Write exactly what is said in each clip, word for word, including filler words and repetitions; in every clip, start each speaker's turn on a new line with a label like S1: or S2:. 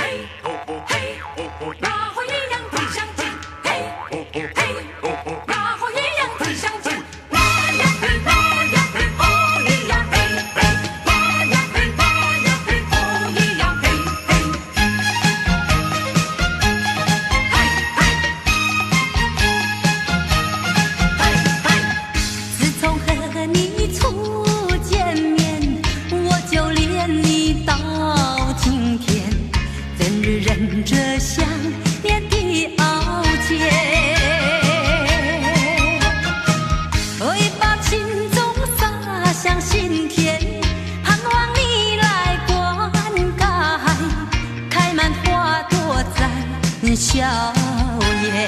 S1: 笑颜。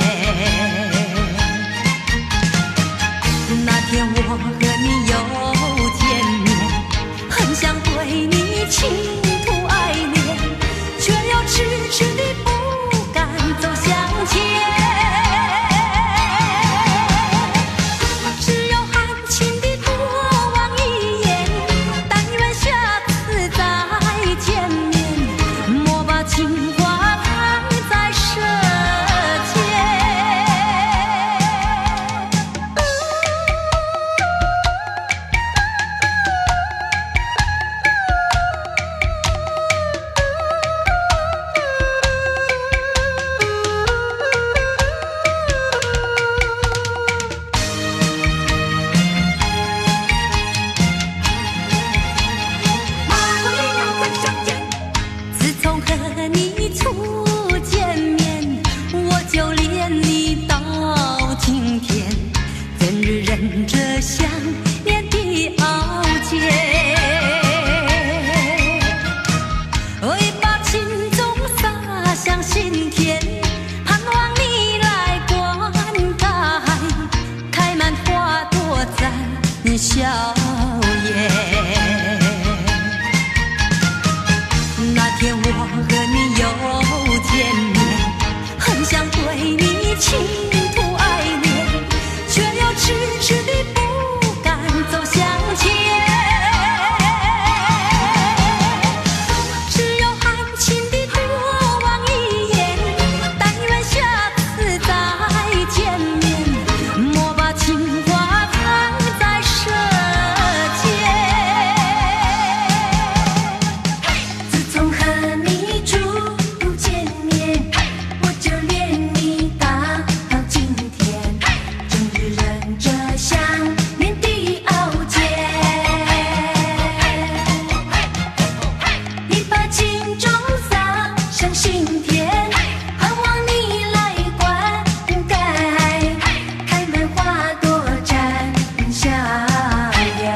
S1: 那天我和你又见面，很想对你倾吐爱恋，却又迟迟地不敢走向前。只有含情地多望一眼，但愿下次再见面，莫把情话藏在舌尖。自从和你初见面，我就恋你到今天，怎日忍着想念的熬煎，为把情衷洒向心田，盼望你来灌溉，开满花朵在笑颜。那天我和你又见面，很想对你倾吐爱恋，却又迟迟地不敢走向前。只有含情地多望一眼，但愿下次再见面，莫把情话藏在舌尖。自从和你初见面，我就恋你到今天，终日忍着想念的熬煎。你把情衷洒向心田，盼望你来灌溉，开满花朵绽笑颜。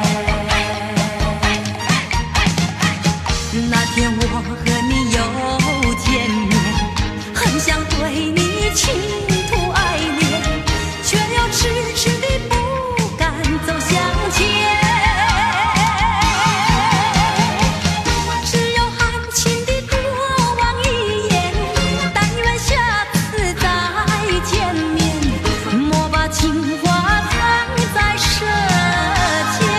S1: 那天我和你又见面，很想对你倾吐爱恋，却又迟迟地不敢走向前。只有含情地多望一眼，但愿下次再见面，莫把情话藏在舌尖。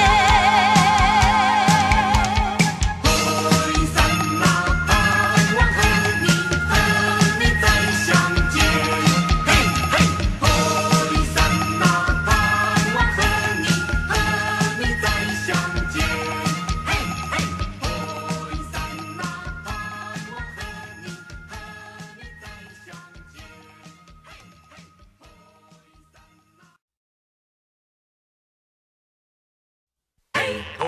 S2: 嘿。